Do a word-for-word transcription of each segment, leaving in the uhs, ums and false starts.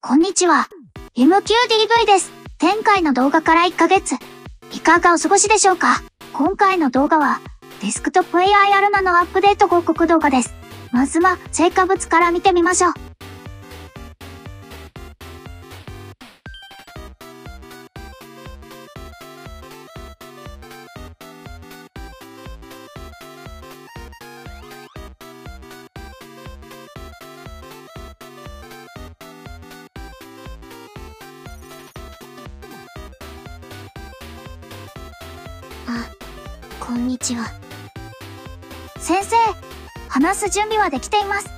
こんにちは。エムキューディーブイ です。前回の動画からいっかげつ。いかがお過ごしでしょうか？今回の動画は、デスクトップ エーアイ アルナのアップデート報告動画です。まずは、成果物から見てみましょう。あ、こんにちは。先生、話す準備はできています。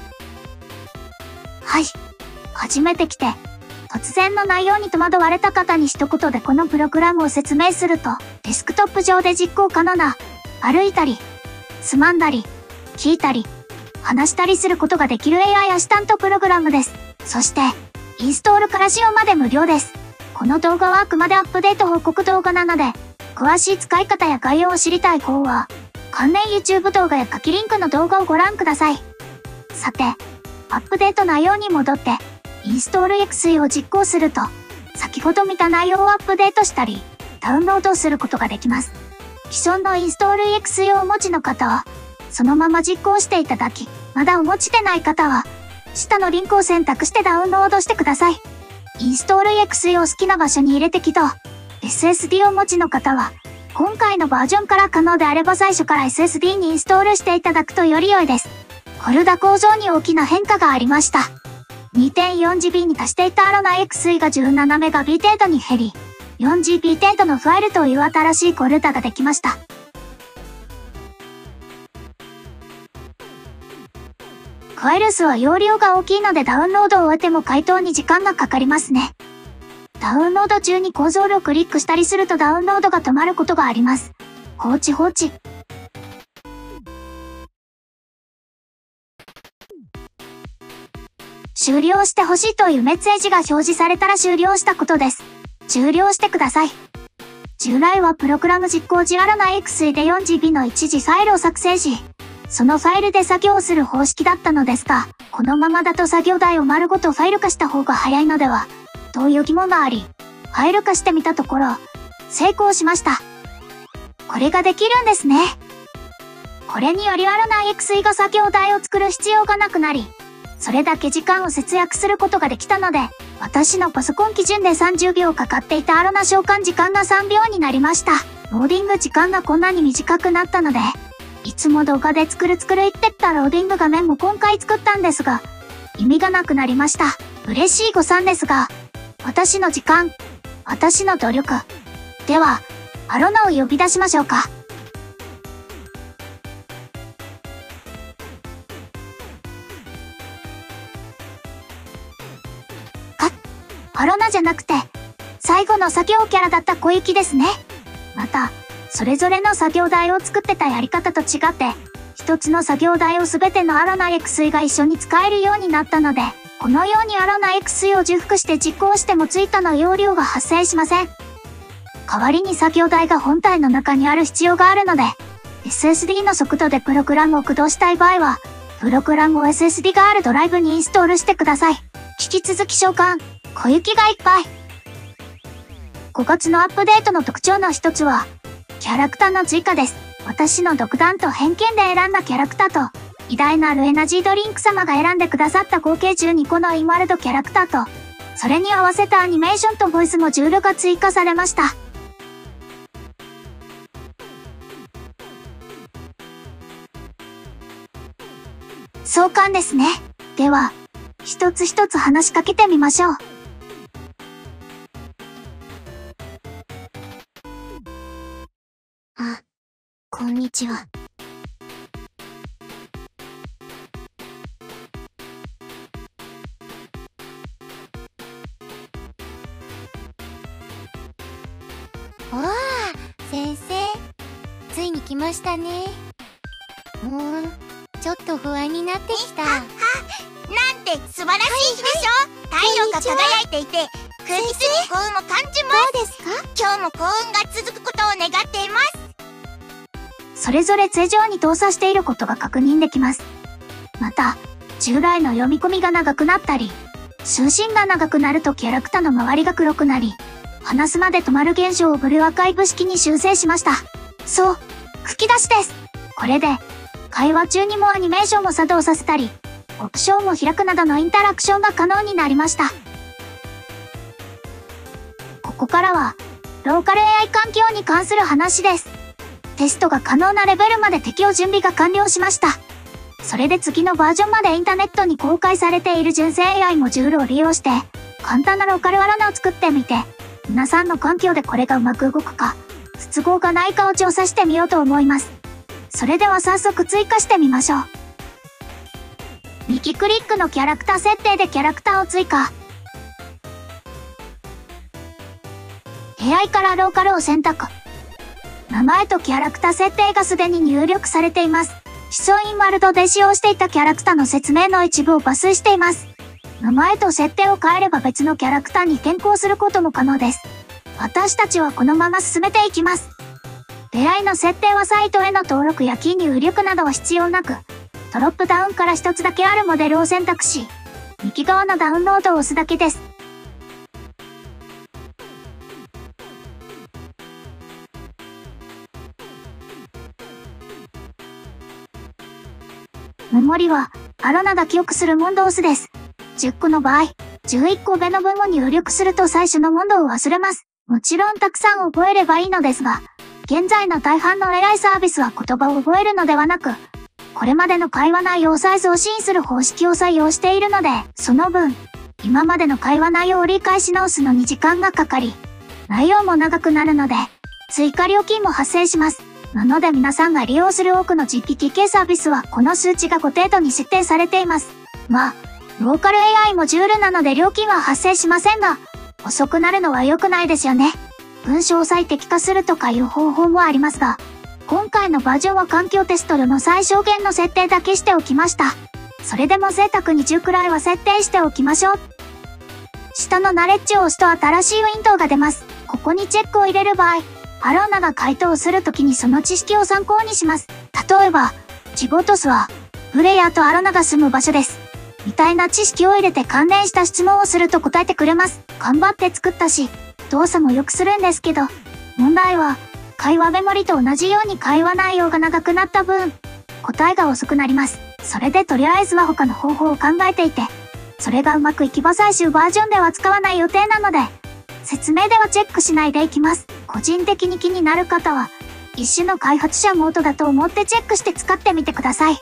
はい。初めて来て、突然の内容に戸惑われた方に一言でこのプログラムを説明すると、デスクトップ上で実行可能な、歩いたり、つまんだり、聞いたり、話したりすることができる エーアイ アシスタントプログラムです。そして、インストールから使用まで無料です。この動画はあくまでアップデート報告動画なので、詳しい使い方や概要を知りたい方は、関連 YouTube 動画や書きリンクの動画をご覧ください。さて、アップデート内容に戻って、インストール エックスイー を実行すると、先ほど見た内容をアップデートしたり、ダウンロードすることができます。既存のインストール エックスイー をお持ちの方は、そのまま実行していただき、まだお持ちでない方は、下のリンクを選択してダウンロードしてください。インストール エックスイー を好きな場所に入れて起動。エスエスディー をお持ちの方は、今回のバージョンから可能であれば最初から エスエスディー にインストールしていただくとより良いです。ホルダ構造に大きな変化がありました。にてんよんジービー に達していたアロナ エックスイー が じゅうななメガビー 程度に減り、よんジービー 程度のファイルという新しいホルダができました。ファイル数は容量が大きいのでダウンロードを終えても解凍に時間がかかりますね。ダウンロード中に構造をクリックしたりするとダウンロードが止まることがあります。放置放置。終了してほしいというメッセージが表示されたら終了したことです。終了してください。従来はプログラム実行時アロナ エックスイー で よんジービー の一時ファイルを作成し、そのファイルで作業する方式だったのですが、このままだと作業台を丸ごとファイル化した方が早いのではという疑問があり、ファイル化してみたところ、成功しました。これができるんですね。これによりアロナ エックスイー が作業台を作る必要がなくなり、それだけ時間を節約することができたので、私のパソコン基準でさんじゅうびょうかかっていたアロナ召喚時間がさんびょうになりました。ローディング時間がこんなに短くなったので、いつも動画で作る作る言ってったローディング画面も今回作ったんですが、意味がなくなりました。嬉しい誤算ですが、私の時間、私の努力。では、アロナを呼び出しましょうか。あ、アロナじゃなくて、最後の作業キャラだった小雪ですね。また、それぞれの作業台を作ってたやり方と違って、一つの作業台をすべてのアロナ エックスイー が一緒に使えるようになったので、このようにアロナ エックスイー を重複して実行しても追加の容量が発生しません。代わりに作業台が本体の中にある必要があるので、エスエスディー の速度でプログラムを駆動したい場合は、プログラムを エスエスディー があるドライブにインストールしてください。引き続き召喚、小雪がいっぱい。ごがつのアップデートの特徴の一つは、キャラクターの追加です。私の独断と偏見で選んだキャラクターと、偉大なるエナジードリンク様が選んでくださった合計じゅうにこのイマルドキャラクターと、それに合わせたアニメーションとボイスモジュールが追加されました。壮観ですね。では、一つ一つ話しかけてみましょう。あ、こんにちは。 おー、先生、ついに来ましたね。もう、ちょっと不安になってきた。 なんて素晴らしい日でしょ。太陽が輝いていて、空気中に幸運を感じます。 どうですか？ 今日も幸運が続くことを願っています。 それぞれ通常に動作していることが確認できます。また、従来の読み込みが長くなったり、 就寝が長くなるとキャラクターの周りが黒くなり、話すまで止まる現象をブルーアーカイブ式に修正しました。そう、吹き出しです。これで、会話中にもアニメーションを作動させたり、オプションを開くなどのインタラクションが可能になりました。ここからは、ローカル エーアイ 環境に関する話です。テストが可能なレベルまで適用準備が完了しました。それで次のバージョンまでインターネットに公開されている純正 エーアイ モジュールを利用して、簡単なローカルアラナを作ってみて、皆さんの環境でこれがうまく動くか、不都合がないかを調査してみようと思います。それでは早速追加してみましょう。右クリックのキャラクター設定でキャラクターを追加。エーアイ からローカルを選択。名前とキャラクター設定がすでに入力されています。シソインワールドで使用していたキャラクターの説明の一部を抜粋しています。名前と設定を変えれば別のキャラクターに変更することも可能です。私たちはこのまま進めていきます。エーアイ の設定はサイトへの登録やキー入力などは必要なく、ドロップダウンから一つだけあるモデルを選択し、右側のダウンロードを押すだけです。メモリは、アロナが記憶する問答数です。じゅっこの場合、じゅういっこ上の分を入力すると最初の問答を忘れます。もちろんたくさん覚えればいいのですが、現在の大半の エーアイ サービスは言葉を覚えるのではなく、これまでの会話内容を再送信する方式を採用しているので、その分、今までの会話内容を理解し直すのに時間がかかり、内容も長くなるので、追加料金も発生します。なので皆さんが利用する多くの実機機系サービスはこの数値がご程度に設定されています。まあ、ローカル エーアイ モジュールなので料金は発生しませんが、遅くなるのは良くないですよね。文章を最適化するとかいう方法もありますが、今回のバージョンは環境テストでの最小限の設定だけしておきました。それでも贅沢にじゅうくらいは設定しておきましょう。下のナレッジを押すと新しいウィンドウが出ます。ここにチェックを入れる場合、アローナが回答するときにその知識を参考にします。例えば、ジボトスは、プレイヤーとアロナが住む場所です。みたいな知識を入れて関連した質問をすると答えてくれます。頑張って作ったし、動作もよくするんですけど、問題は、会話メモリと同じように会話内容が長くなった分、答えが遅くなります。それでとりあえずは他の方法を考えていて、それがうまくいけば最終バージョンでは使わない予定なので、説明ではチェックしないでいきます。個人的に気になる方は、一種の開発者モードだと思ってチェックして使ってみてください。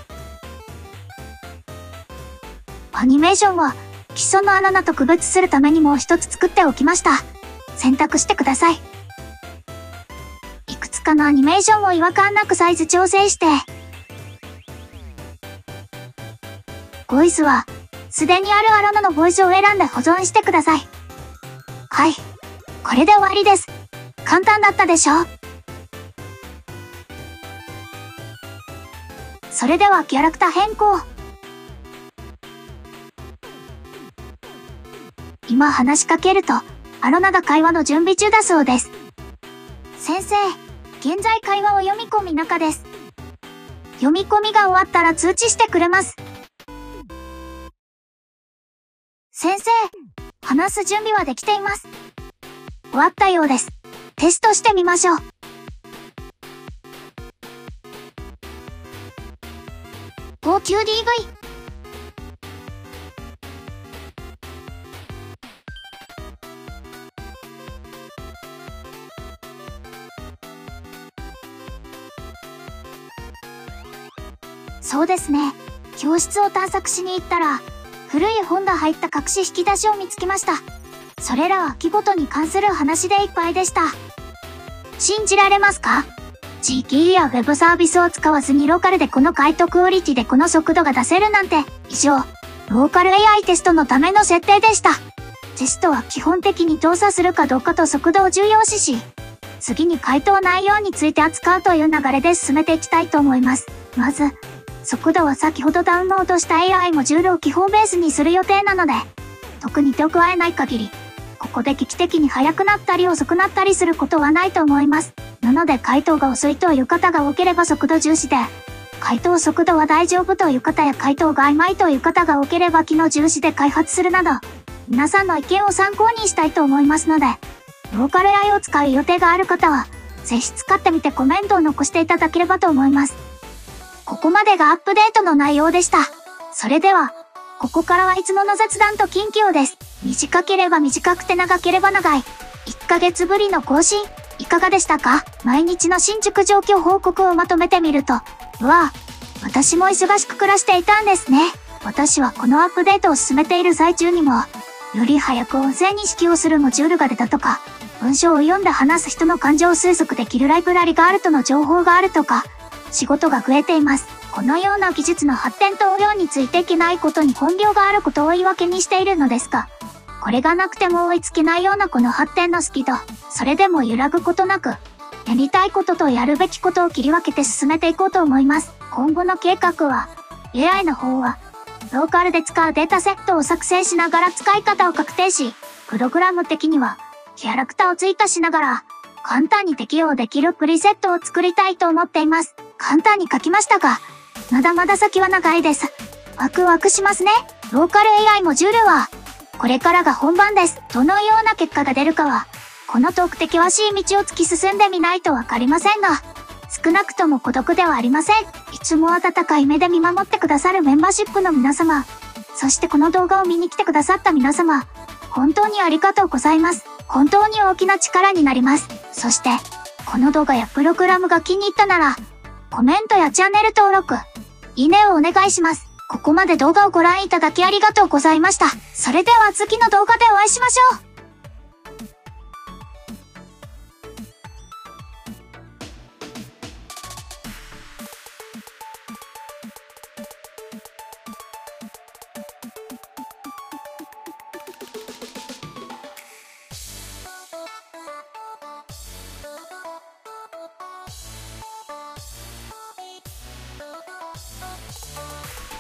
アニメーションは、基礎のアロナと区別するためにもう一つ作っておきました。選択してください。いくつかのアニメーションを違和感なくサイズ調整して、ボイスは、すでにあるアロナのボイスを選んで保存してください。はい。これで終わりです。簡単だったでしょ？それではキャラクター変更。今話しかけると、アロナが会話の準備中だそうです。先生、現在会話を読み込み中です。読み込みが終わったら通知してくれます。先生、話す準備はできています。終わったようです。テストしてみましょう。ゴーキューディーブイ。そうですね。教室を探索しに行ったら、古い本が入った隠し引き出しを見つけました。それらは秋ごとに関する話でいっぱいでした。信じられますか？ジーキー や Web サービスを使わずにローカルでこの回答クオリティでこの速度が出せるなんて、以上、ローカル エーアイ テストのための設定でした。テストは基本的に動作するかどうかと速度を重要視し、次に回答内容について扱うという流れで進めていきたいと思います。まず、速度は先ほどダウンロードした エーアイ モジュールを基本ベースにする予定なので、特に手を加えない限り、ここで劇的に速くなったり遅くなったりすることはないと思います。なので回答が遅いという方が多ければ速度重視で、 回答速度は大丈夫という方や回答が曖昧という方が多ければ機能重視で開発するなど、皆さんの意見を参考にしたいと思いますので、ローカル エーアイ を使う予定がある方は、ぜひ使ってみてコメントを残していただければと思います。ここまでがアップデートの内容でした。それでは、ここからはいつもの雑談と近況です。短ければ短くて長ければ長い。いっかげつぶりの更新、いかがでしたか？毎日の進捗状況報告をまとめてみると、うわぁ、私も忙しく暮らしていたんですね。私はこのアップデートを進めている最中にも、より早く音声認識をするモジュールが出たとか、文章を読んで話す人の感情を推測できるライブラリがあるとの情報があるとか、仕事が増えています。このような技術の発展と応用についていけないことに本業があることを言い訳にしているのですが、これがなくても追いつけないようなこの発展のスピード、それでも揺らぐことなく、やりたいこととやるべきことを切り分けて進めていこうと思います。今後の計画は、エーアイ の方は、ローカルで使うデータセットを作成しながら使い方を確定し、プログラム的には、キャラクターを追加しながら、簡単に適用できるプリセットを作りたいと思っています。簡単に書きましたが、まだまだ先は長いです。ワクワクしますね。ローカル エーアイ モジュールは、これからが本番です。どのような結果が出るかは、このトーク的険しい道を突き進んでみないとわかりませんが、少なくとも孤独ではありません。いつも温かい目で見守ってくださるメンバーシップの皆様、そしてこの動画を見に来てくださった皆様、本当にありがとうございます。本当に大きな力になります。そして、この動画やプログラムが気に入ったなら、コメントやチャンネル登録、いいねをお願いします。ここまで動画をご覧いただきありがとうございました。それでは次の動画でお会いしましょう。